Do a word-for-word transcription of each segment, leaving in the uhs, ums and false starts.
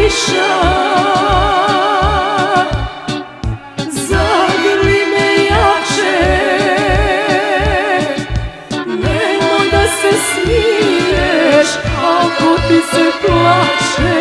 kiša. Zagrli me jače, nemoj da se smiješ ako ti se plače.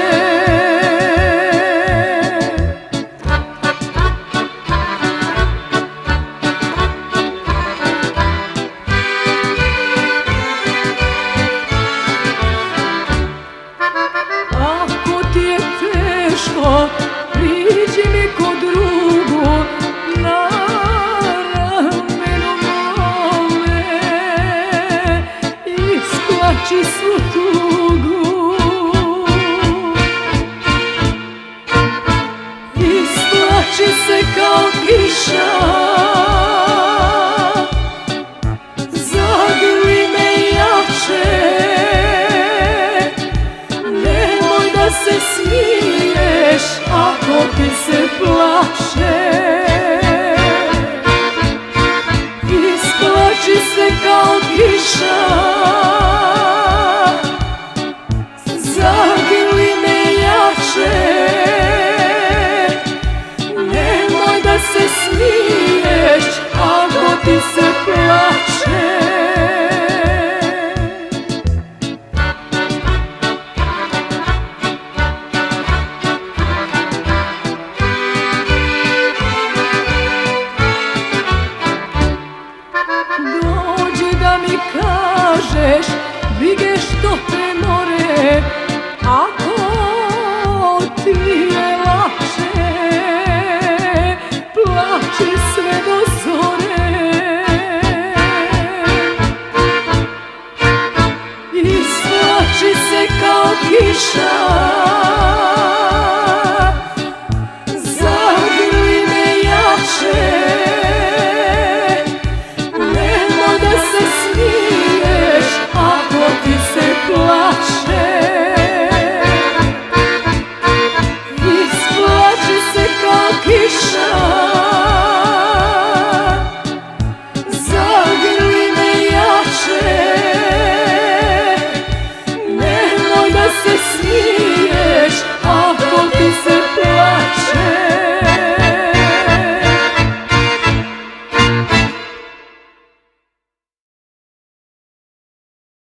Priđi mi ko drugu na ramenu mome, isplači svu tugu, isplači se kao kiša. Zagrli me jače, nemoj da se smiješ ako ti se plače. Isplači se kao kiša. Zagrli me jače, nemoj da se smiješ ako ti se plače. Kažeš brige što te more, ako ti je lakše, plači sve do zore. Isplači se kao kiša.